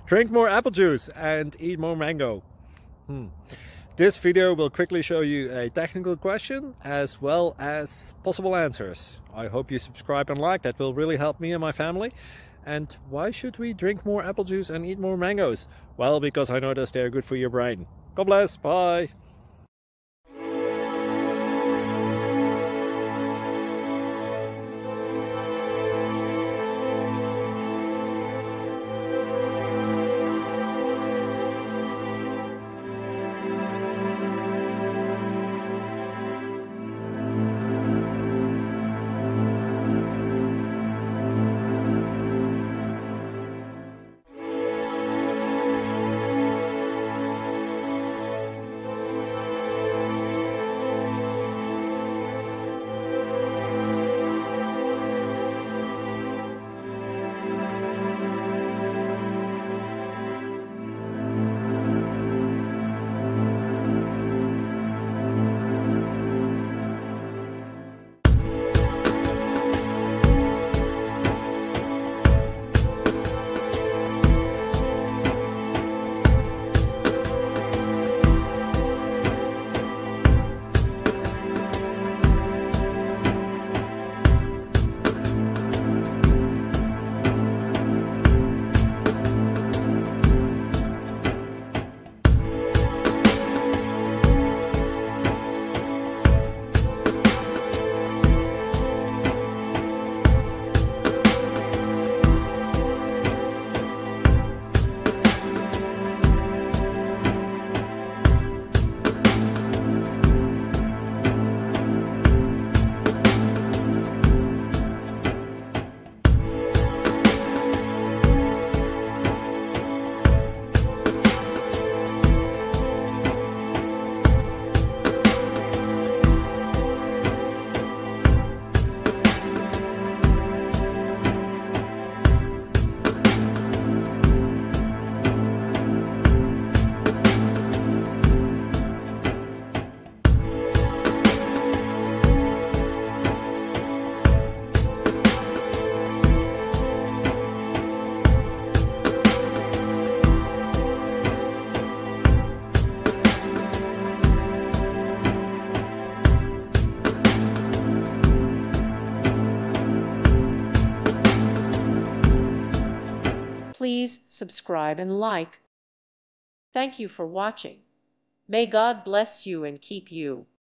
Drink more apple juice and eat more mango. This video will quickly show you a technical question as well as possible answers. I hope you subscribe and like, that will really help me and my family. And why should we drink more apple juice and eat more mangoes? Well, because I noticed they're good for your brain. God bless, bye! Please subscribe and like. Thank you for watching. May God bless you and keep you.